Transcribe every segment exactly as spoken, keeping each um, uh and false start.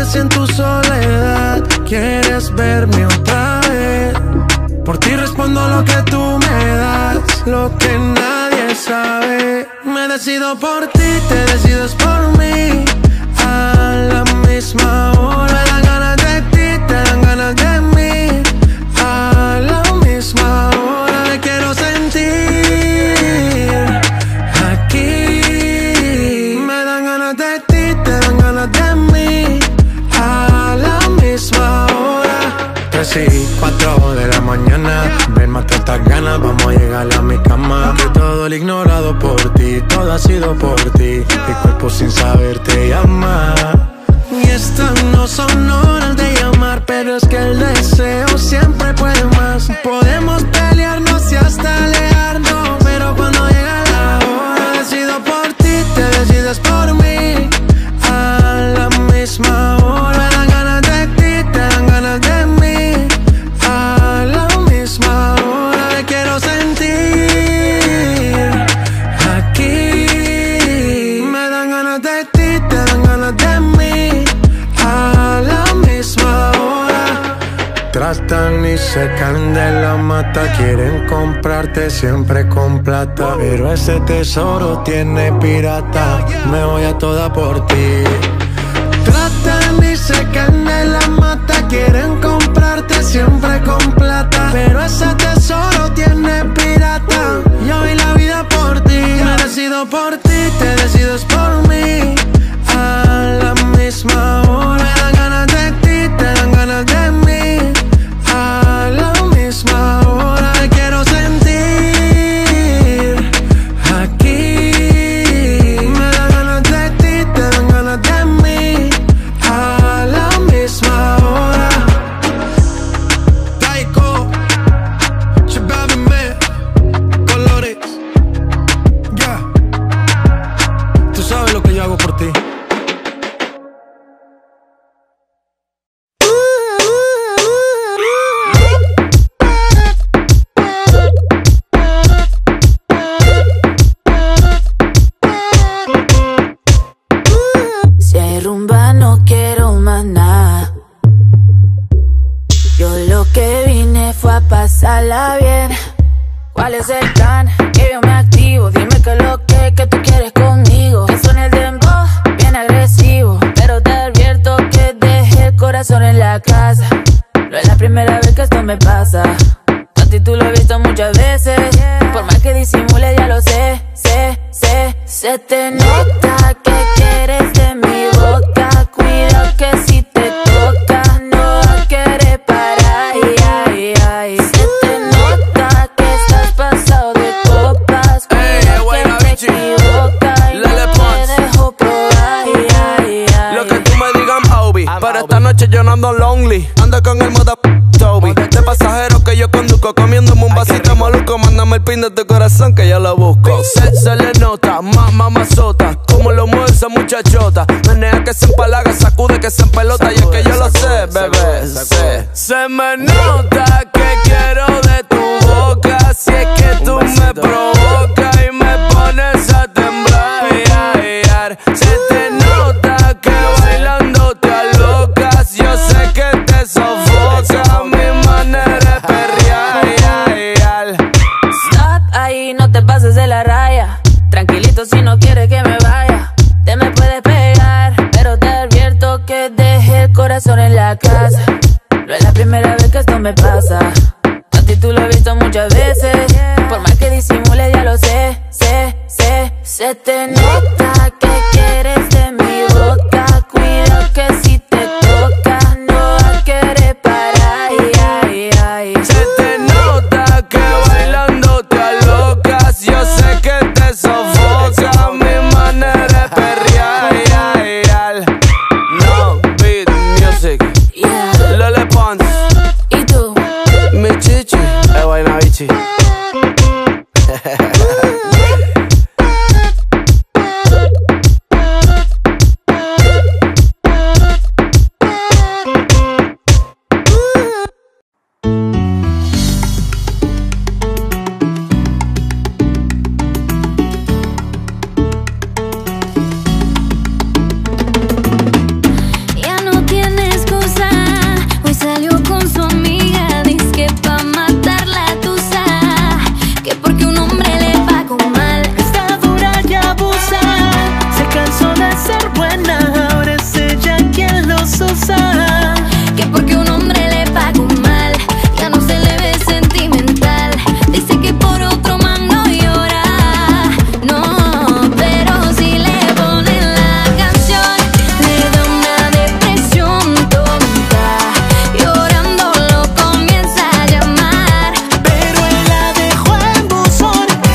si en tu soledad quieres verme otra vez. Por ti respondo lo que tú me das, lo que nadie sabe. Me decido por ti, te decides por mí. A la misma hora me dan ganas de ti, te dan ganas de mí. A la misma hora me quiero sentir aquí. Me dan ganas de ti, te dan ganas de mí. A la misma hora. Tres y cuatro de la mañana, ven, mata estas ganas, vamos a llegar a mi cama. Que todo lo ignorado por ti, todo ha sido por ti. Mi cuerpo sin saber te llama. Y estas no son horas de llamar, pero es que el deseo siempre puede más. Podemos pelearnos y hasta alejarnos, pero cuando llega la hora decido por ti, te decides por mí. A la misma hora me dan ganas de ti, te dan ganas de mí. A la misma hora me quiero sentir aquí. Me dan ganas de ti, te dan ganas de mí. A la misma hora. Tratan y se caen de la mata, quieren comprarte siempre con plata, pero ese tesoro tiene pirata. Me voy a toda por ti. Tratan y se caen de la mata, quieren comprarte siempre con plata, pero ese tesoro tiene pirata. Yo doy la vida por ti, me decido por ti, te decides por mí. A la misma hora me dan ganas de ti, te dan ganas de mí. A la misma hora me quiero sentir aquí. Me dan ganas de ti, te dan ganas de mí. A la misma hora. Taiko, Chibabime, Colores. Ya, tú sabes lo que yo hago por ti. Si hay rumba no quiero más nada. Yo lo que vine fue a pasarla bien. ¿Cuál es el plan? Que yo me activo. Dime que lo que, que tú quieres conmigo. Que suene el dembow, bien agresivo, pero te advierto que dejé el corazón en la casa. No es la primera vez que esto me pasa. A ti tú lo he visto muchas veces. Por más que disimule ya lo sé, sé, sé. Se te nota que quieres de mi boca. Cuidado que si te toca no va a querer parar. Ay, ay, ay. Se te nota que estás pasado de copas. Cuidado que te equivocas y no te dejo probar. Ay, ay, ay. Lo que tú me digas, Obi, pero esta noche yo no ando lonely. Ando con el moda Toby. De pasajero que yo conduzco, comiéndome un vasito maluco. Mándame el pin de tu corazón que yo lo busco. Se, se le nota, más mamazota, como lo mueve esa muchachota. Menea que se empalaga, sacude que se empelota. Y es que yo lo sé, bebé, sé. Se me nota que quiero de tu boca. Si es que tú me provocas y me pones a temblar. Se te nota que bailando te alocas. Yo sé que te sofoca mi manera de perrear. Stop ahí, no te pases de la raya. Tranquilito si no quieres que me vaya. Te me puedes pegar, pero te advierto que dejé el corazón en la casa. No es la primera vez que esto me pasa. A ti tú lo has visto muchas veces. Por más que disimule ya lo sé, sé, sé. Se te nota que quieres de mi boca. Cuidado que si te toca no va a querer parar. Ay, ay, ay. Se te nota que bailando te alocas. Yo sé que te sofoca mi manera de perrear. No beat music. Yeah. Lele Pons. ¿Y tú? Mi chichi. Es Guaynabichi. porque un hombre le pagó mal. Está dura y abusa, se cansó de ser buena, ahora es ella quien los usa. Que porque un hombre le pagó mal, ya no se le ve sentimental. Dice que por otro man no llora, no, pero si le ponen la canción, le da una depresión tonta. Llorando lo comienza a llamar, Pero él la dejó en buzón,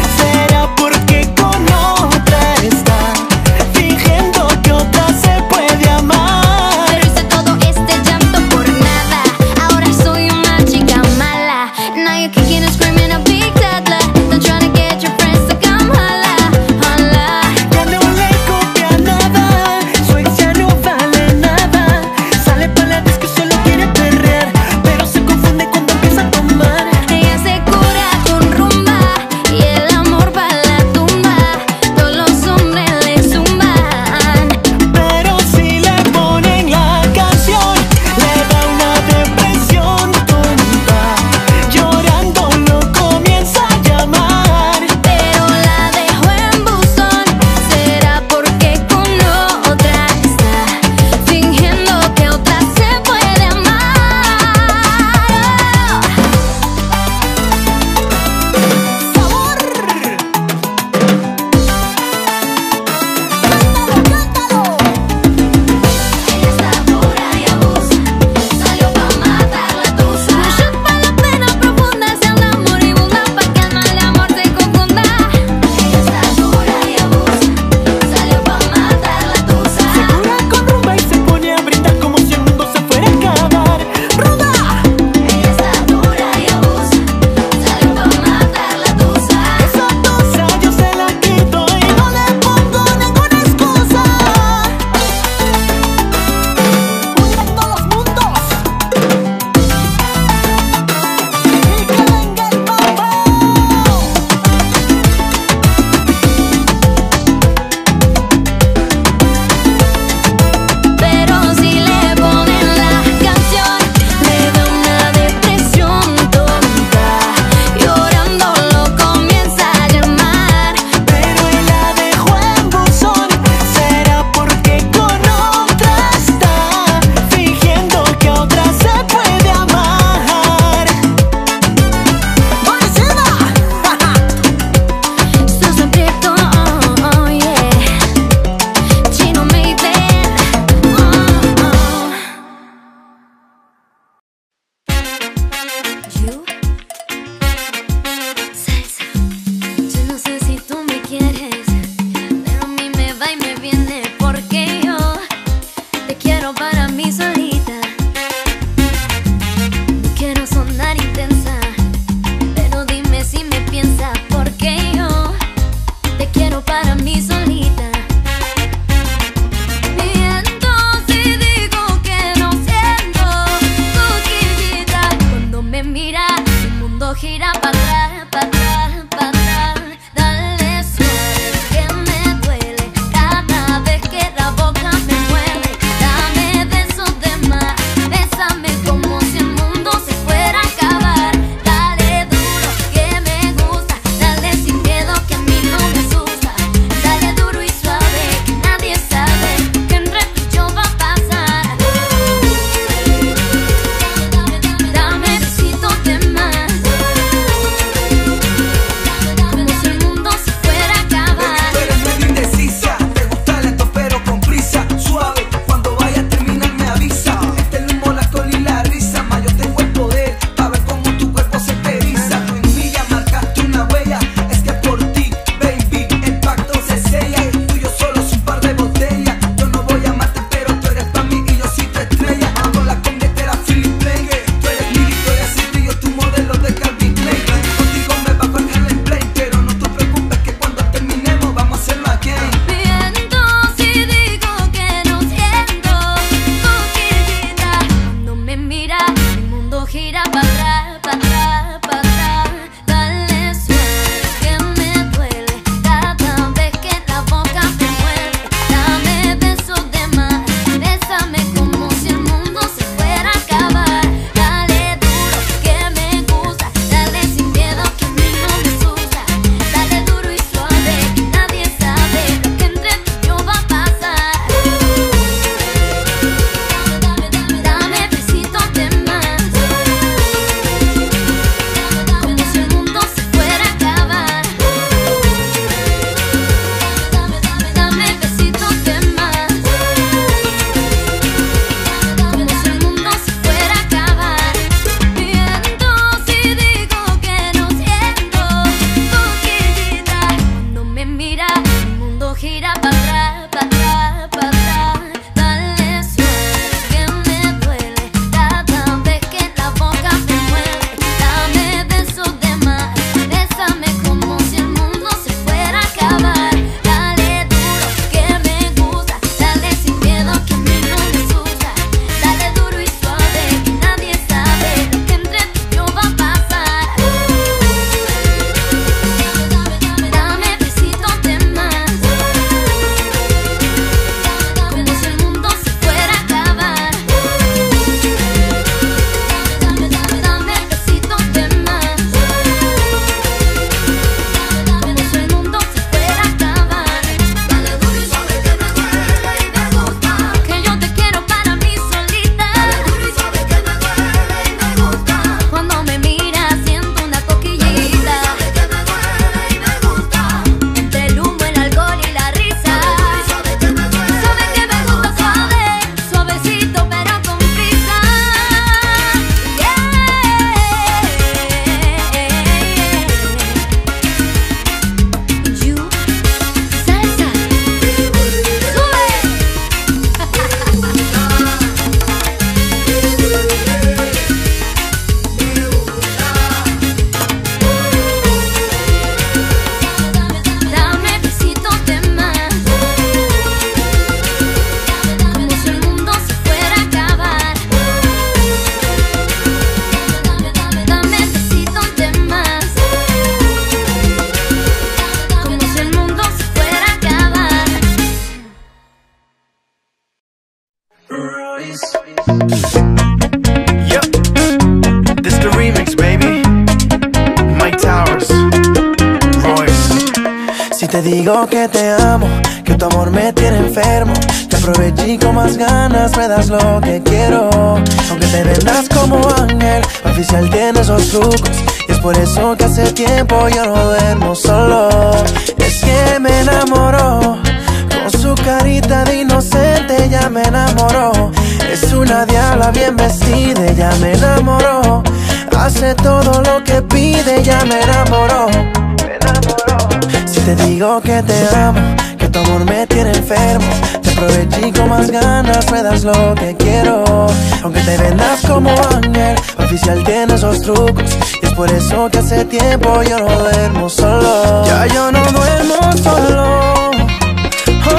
te digo que te amo, que tu amor me tiene enfermo, te aproveché y con más ganas me das lo que quiero. Aunque te vendas como ángel, oficial tiene esos trucos, y es por eso que hace tiempo yo no duermo solo. Es que me enamoró, con su carita de inocente ya me enamoró. Es una diabla bien vestida, ya me enamoró. Hace todo lo que pide, ya me enamoró. Me enamoró. Si te digo que te amo, que tu amor me tiene enfermo, te aproveché y con más ganas me das lo que quiero. Aunque te vendas como ángel, oficial tiene esos trucos, y es por eso que hace tiempo yo no duermo solo. Ya yo no duermo solo. Oh,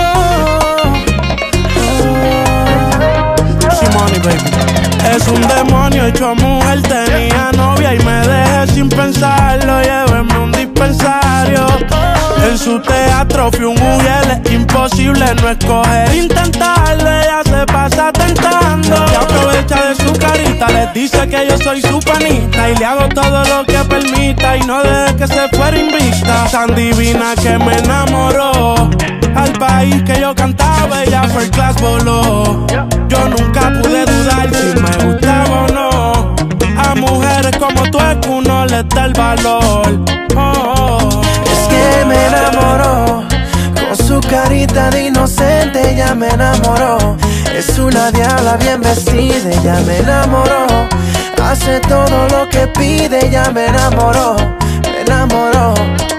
oh. Simone, baby. Es un demonio hecho mujer, tenía novia y me dejé sin pensarlo. Llévenme un dispensario. En su teatro fui un mujer, es imposible no escoger intentarlo. Ella se pasa tentando y aprovecha de su carita, les dice que yo soy su panita y le hago todo lo que permita y no deje que se fuera invicta. Tan divina que me enamoró, al país que yo cantaba ella first class voló. Yo nunca pude dudar si me gustaba o no. A mujeres como tú es que uno les da el valor. Oh, oh, oh. Es que me enamoró, con su carita de inocente ya me enamoró. Es una diabla bien vestida, ya me enamoró. Hace todo lo que pide, ya me enamoró. Me enamoró.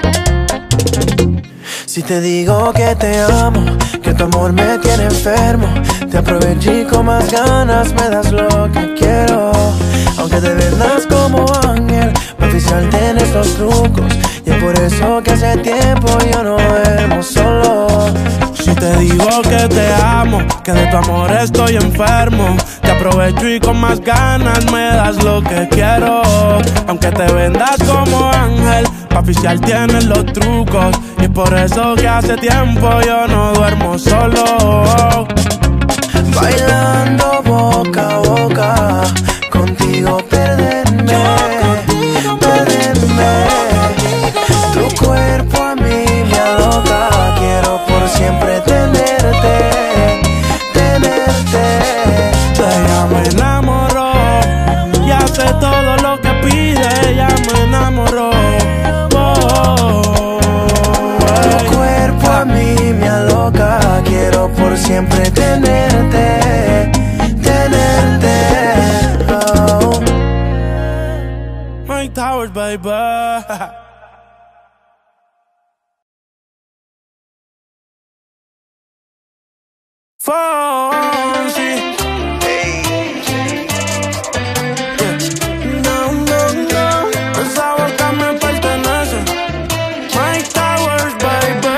Si te digo que te amo, que tu amor me tiene enfermo, te aproveché y con más ganas me das lo que quiero. Aunque te vendas como ángel, oficial tienes los trucos, y es por eso que hace tiempo yo no duermo solo. Si te digo que te amo, que de tu amor estoy enfermo, te aprovecho y con más ganas me das lo que quiero. Aunque te vendas como ángel, pa' oficial tienes los trucos, y es por eso que hace tiempo yo no duermo solo. Bailando boca a boca, contigo perderme, perderme. Tu cuerpo a mí me aloca, quiero por siempre tenerte, tenerte. Ella me enamoró y hace todo lo que pide, ella me enamoró. Oh, oh, oh. Tu cuerpo a mí me aloca, quiero por siempre tenerte, tenerte. Oh. Mike Towers, baby. Fonsi. No, no, no, esa boca me pertenece. Mike Towers, baby.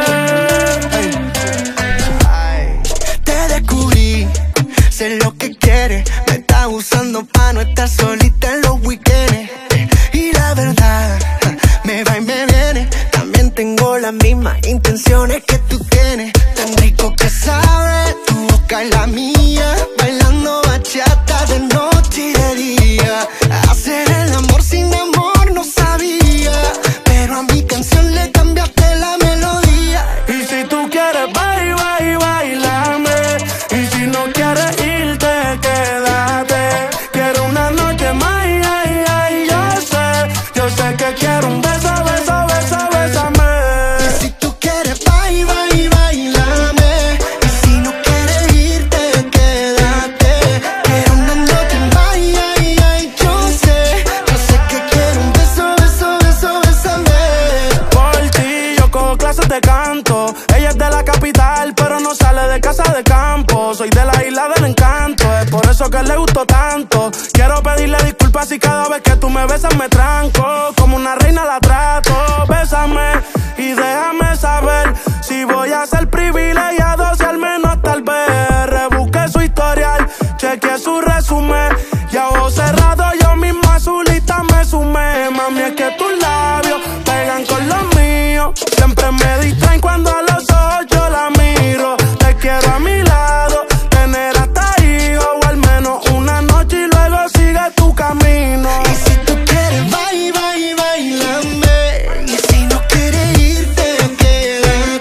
Ay, te descubrí, sé lo que quieres. Me estás usando pa' no estar solita en los weekends. Y la verdad, me va y me viene. También tengo las mismas intenciones que tú tienes. Tan rico que sabe tu boca y la mía, bailando bachata de noche y de día. Hacer el amor sin amor no sabía, pero a mi canción le cambiaste la melodía. Y si tú quieres bailar, bailar, bailame. Y si no quieres irte, quédate. Quiero una noche más, ay, ay, yo sé. Yo sé que quiero un beso, beso, beso, bésame. Y si tú quieres bailar, bailar, bailame. Y si no quieres irte, quédate. Quiero una noche más, ay, ay, yo sé. Yo sé que quiero un beso, beso, beso, bésame. Por ti yo cojo clases de canto. Ella es de la capital, pero no sale de casa de campo. Soy de la isla del encanto, es por eso que le gustó tanto. Quiero pedirle disculpas si cada vez que tú me besas me tranco. Como una reina la trato, bésame y déjame saber si voy a ser privilegiado, si al menos tal vez rebusque su historial, chequeé su resumen y a ojos cerrados yo mismo a su lista me sumé. Mami, es que tus labios pegan con los míos, siempre me distraen cuando a los ojos yo la miro. Te quiero a mi lado, tener hasta hijos o al menos una noche y luego sigue tu camino. Y si tú quieres bailar, bailar, bailame. Y si no quieres irte, quédate.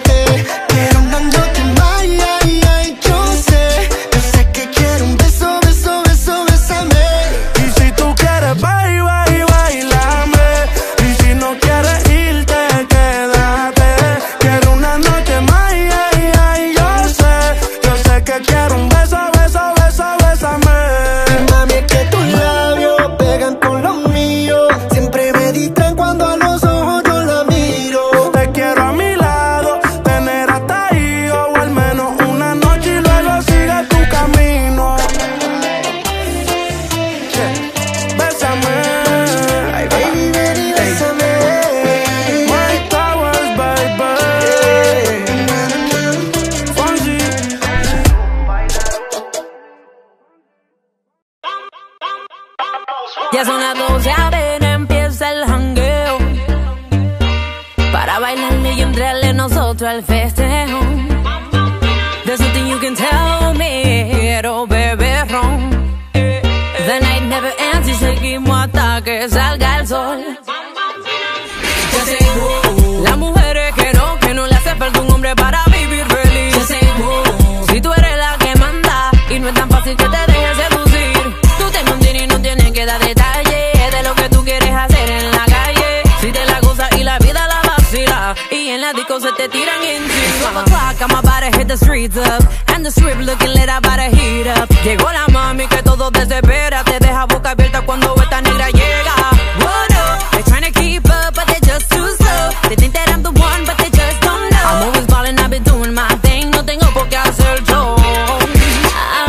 entrarle nosotros al festejo. There's nothing you can tell me, quiero beber ron. The night never ends y seguimos hasta que salga el sol. Yo sé, uh, las mujeres que no, que no le hace falta un hombre para vivir feliz. Yo sé, uh, si tú eres la que manda y no es tan fácil que te dejes seducir. Tú te mantienes y no tienes que dar detalles de lo que tú quieres hacer en la calle. Si te la gozas y la vida la vacila y en la disco se te tiran encima. twelve o'clock, I'm about to hit the streets up and the strip looking lit, about to heat up. Llegó la mami que todo desespera, te deja boca abierta cuando esta negra llega. What up? They're trying to keep up, but they're just too slow. They think that I'm the one, but they just don't know. I'm always ballin', I've been doing my thing, no tengo por qué hacer yo. Ah,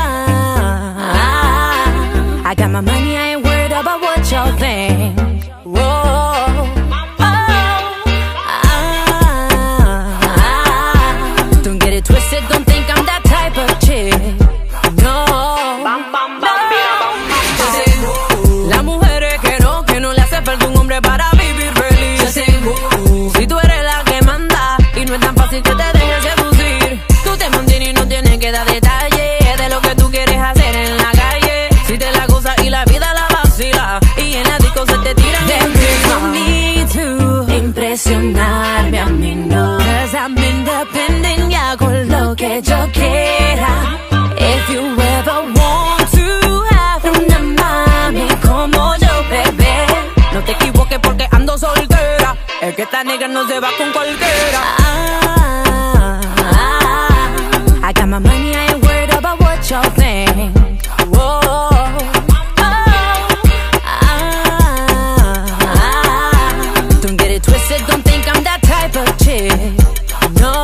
ah, I got my money, I ain't worried about what y'all think. Whoa. Twisted, don't think I'm that type of chick. No, no. Las mujeres que no, que no le hace falta un hombre para vivir feliz. Si tú eres la que manda y no es tan fácil que te dejes seducir. Tú te mantienes y no tienes que dar detalles de lo que tú quieres hacer en la calle. Si te la gozas y la vida la vacila y en la disco se te tiran encima. No need to impresionarme a mí, no. Cause I'm independent, ya con lo que yo quiera. If you ever want to have una mami como yo, bebé, no te equivoques porque ando soltera. Es que esta negra no se va con cualquiera. Ah, ah, I got my money, I ain't worried about what y'all think. Whoa. Don't think I'm that type of chick. No,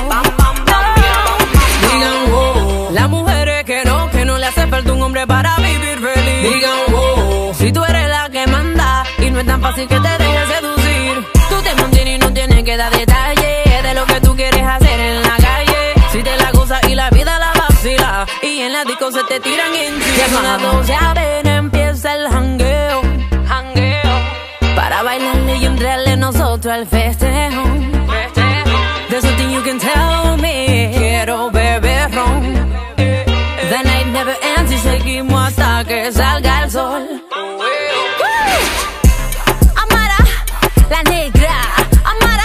digan wow. Las mujeres que no, que no le hace falta un hombre para vivir feliz. Digan wow. Si tú eres la que manda y no es tan fácil que te dejes seducir. Tú te mantienes y no tienes que dar detalles de lo que tú quieres hacer en la calle. Si te la gozas y la vida la vacila y en la disco se te tiran encima. Las dos ya ven, empieza el jangueo, jangueo, para bailarle y entrarle nosotros al festejo. There's nothing you can tell me, quiero beber ron. The night never ends y seguimos hasta que salga el sol. Amara, la negra, Amara.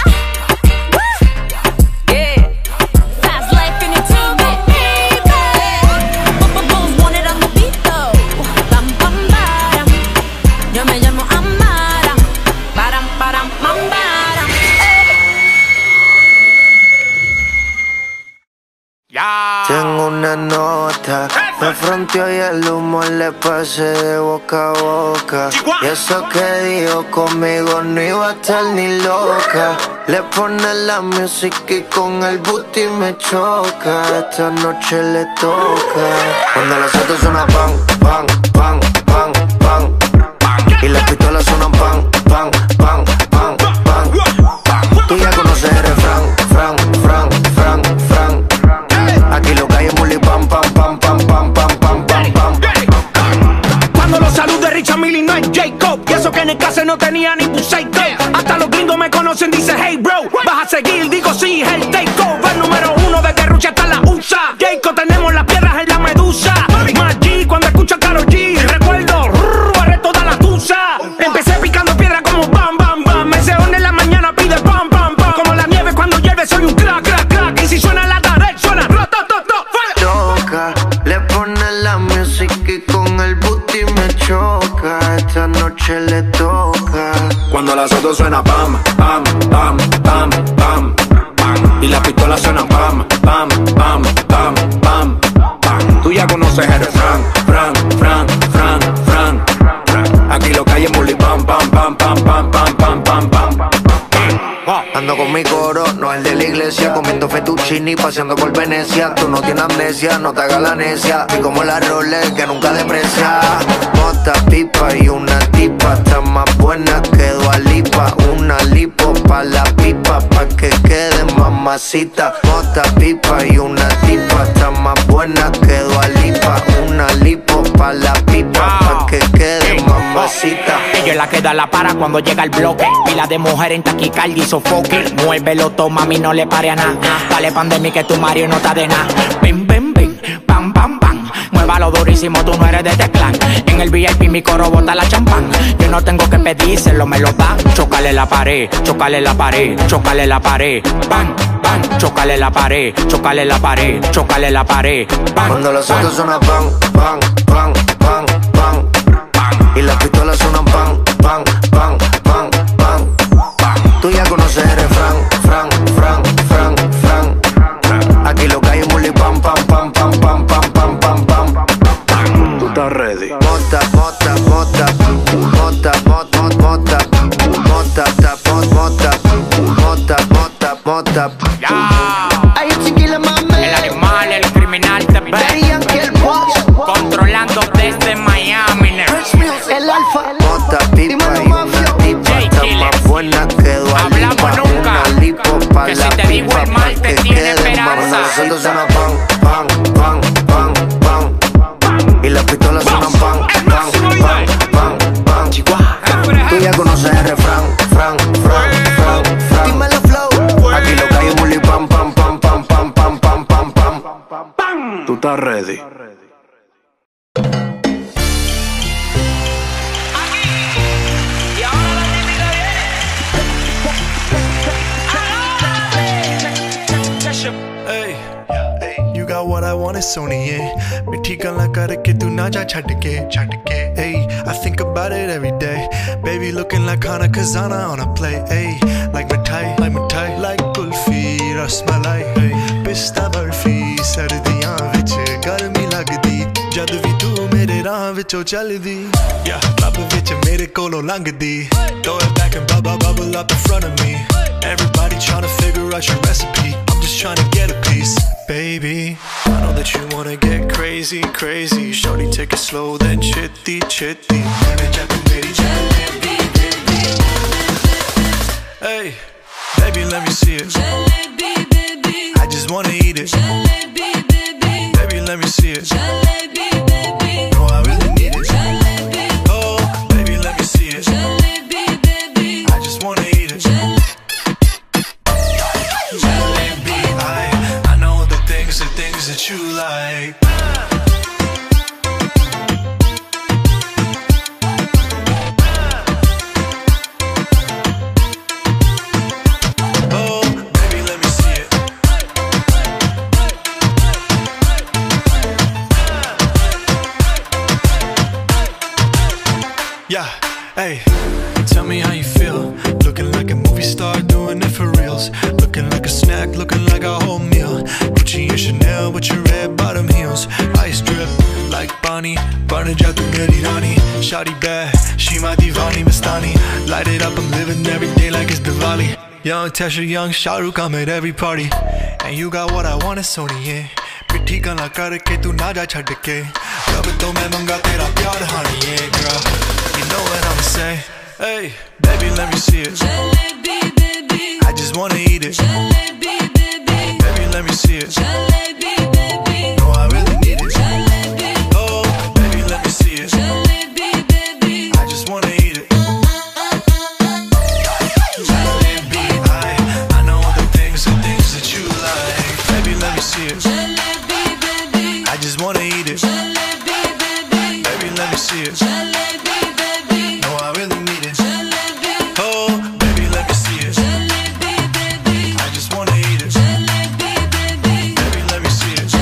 Yeah, fast life entertainment, baby. Bulls want it on the beat though. Bam, bam, bam. Yo me llamo Amara. Param, param, pam, param. Yeah. Tengo una nota, me fronteó y el humo le pasé de boca a boca. Y eso que dijo conmigo no iba a estar ni loca. Le pone la música y con el booty me choca. Esta noche le toca. Cuando las autos suenan pan, pan, pan, pan, pan, y las pistolas suenan pan, pan, pan, pan, pan. Tú ya conoces el refrán, fran, fran, fran, fran. Aquí lo que hay es bully, pam, pam, pam, pam, pam, pam, pam, pam, pam. Cuando los saludos de Richard Mille no es Jacob. Y eso que en el caso no tenía ni un seito. Hasta los gringos me conocen, dice hey bro. Vas a seguir, digo sí, es el takeover número uno desde Rusia hasta la U S A. Jacob, tenemos las piedras en la medusa. Más G cuando escucho a Karol G. Recuerdo, rrr, arre toda la tusa. Empecé picando piedra como bam, bam, bam. Me se une en la mañana, pide bam, bam, bam. Como la nieve cuando llueve, soy un crack, crack, crack. Y si suena la tarde, suena rotototo. Toca, le pone la música y con el booty me choca. Esta noche le toca. Cuando las autos suena pam, pam, pam, pam, pam, pam. Y las pistolas suenan pam, pam, pam, pam, pam, pam. Tú ya conoces el refrán, fran, fran, fran, fran, fran. Aquí lo que hay es bully, pam, pam, pam, pam, pam, pam, pam, pam, pam. Ando con mi coro, no el de la iglesia. Comiendo fettuccini, paseando por Venecia. Tú no tienes amnesia, no te hagas la necia. Y como la Rolex que nunca deprecia. Mota, pipa y una tipa. Está más buena que Dua Lipa. Una lipo pa' la pipa, pa' que quede mamacita. Mota, pipa y una tipa. Está más buena que Dua Lipa. Una lipo pa' la pipa, pa' que quede mamacita. mamacita. Ella es la que da la para cuando llega el bloque. Pila de mujer en taquicardia y sofoque. Muévelo, toma, mami, no le pare a nada. Dale pandemia que tu Mario no está de nada. Bim, bim, bim, pam, pam, pam. Muévalo durísimo, tú no eres de este clan. En el V I P mi coro bota la champán. Yo no tengo que pedírselo, me lo da. Chócale la pared, chócale la pared, chócale la pared. Bam, bam, chócale la pared, chócale la pared, chócale la pared. Bam, cuando los autos suenan pan, pan, pan, pan, pan, pan. Y las pistolas suenan pan, pan, pan, pan, pan, pan. Tú ya conoces el refrán, fran, fran, fran, fran. Aquí lo que hay es muli pam, pam, pam, pam, pam, pam, pam, pam, pam. Tú estás ready. Mota, mota, mota, mota, mota, mota, mota, mota, mota, mota, mota. Ay, chiquila, mami. el animal, el criminal te ve. Daddy Yankee, el boss. Controlando desde Miami. El alfa. Mota, pipa y una tipa. Está más buena que Dua Lipa. Hablamos nunca. Una lipo pa' Que la si te digo pipa el mal, pa' te que tiene quede esperanza. cuando los autos suenan pan, pan, pan, pan, pan. Y las pistolas suenan pan, pan, pan, pan, pan. Tú ya conoces el refrán, fran, fran, fran, fran. Dímelo, flow. Aquí lo que hay es muli pam, pam, pam, pam, pam, pam, pam, pam, pam. Tú estás ready. Hey, you got what I want, it's Sony, yeah. मिठी गल्लां करके तू ना जा छड़ के, छड़ के. Hey, I think about it every day. Baby looking like Hana Kazana on a play. Hey, like mithai, like mithai, like kulfi, rasmalai. Hey, pista barfi, sardiyan vich garmi lagdi. Jad vi tu mere raah vichon chaldi. Yeah, club vich mere kolo langdi. Throw it back and bubble bubble up in front of me. Everybody tryna figure out your recipe. I'm just tryna get a piece, baby. I know that you wanna get crazy, crazy. Shorty, take it slow, then chitty, chitty. Hey, baby, let me see it. I just wanna eat it. Baby, let me see it. No, I really need it. Oh, baby, let me see it. I just wanna eat it. I, I know the things, the things that you like. Oh, baby, let me see it. Yeah, hey, tell me how you feel. Looking like a movie star, doing it for reals. Looking like a snack, looking like a whole meal. Gucci and Chanel with your red bottom heels. Ice drip like Bonnie, burning out the meri rani. Shawty bad, she my divani Mastani. Light it up, I'm living every day like it's Diwali. Young Tesha, young Shah Rukh, I'm at every party. And you got what I want, it's Sony, yeah. मिठी गल्लां करके तू ना जा छड़ के. रब तो मैं मंगा तेरा प्यार, honey, yeah, girl. You know what I'ma say. Hey, baby, let me see it. I just wanna eat it. Baby, let me see it. No, I really need it. Oh, baby, let me see it. I just wanna eat it. I, I know the things, the things that you like. Baby, let me see it. I just wanna eat it. Baby, let me see it. No, I really need it. Oh, baby, let me see it. I just wanna eat it. Baby, let me see it.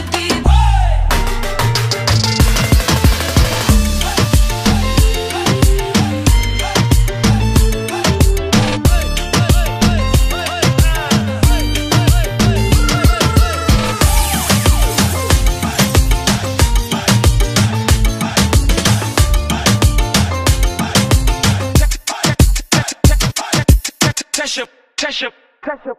Tesha, Tesha, Tesha.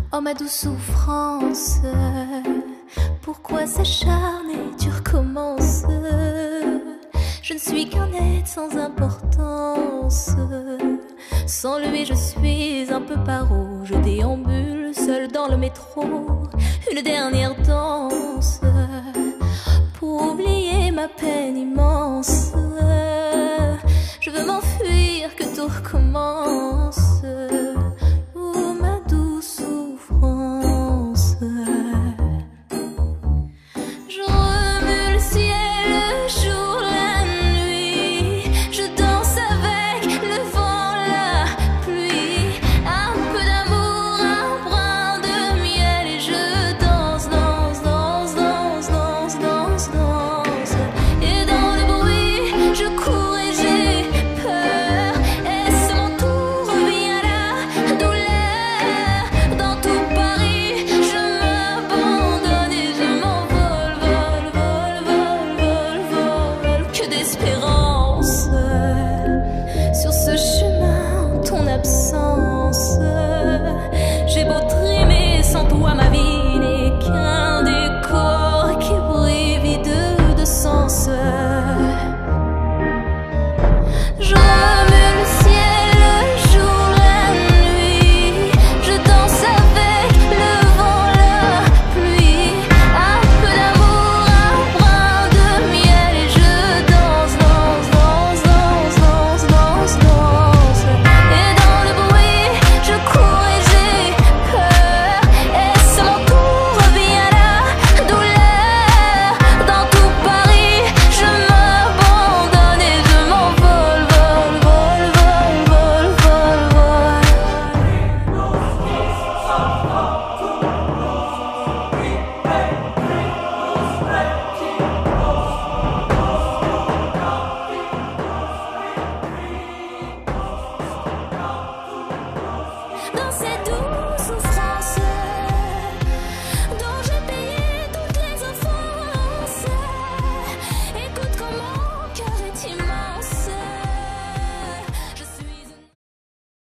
Oh ma douce souffrance, pourquoi s'acharner, tu recommences. Je ne suis qu'un être sans importance. Sans lui je suis un peu paro. Je déambule seul dans le métro. Une dernière danse pour oublier ma peine immense. Je veux m'enfuir, que tout recommence. Oh ma douce souffrance. Je remue le ciel, le jour, la nuit. Je danse avec le vent, la pluie. Un peu d'amour, un brin de miel. Et je danse, danse, danse, danse, danse, danse, danse. Et dans le bruit, je cours et j'ai peur. Et à mon tour revient la douleur. Dans tout Paris, je m'abandonne et je m'envole, vol, vol, vol, vol, vol. Que d'espérance sur ce chemin, ton absence. J'ai beau trimer, sans toi ma vie n'est qu'un décor qui brille vide de sens. Je remue le ciel, le jour, la nuit. Je danse avec le vent, la pluie. Un peu d'amour, un brin de miel. Et je danse, danse, danse, danse, danse, danse, danse. Et dans le bruit, je cours et j'ai peur. Et à mon tour revient la douleur. Dans tout Paris, je m'abandonne et je m'envole, vol, vol, vol, vol, vol, vol. Dans cette douce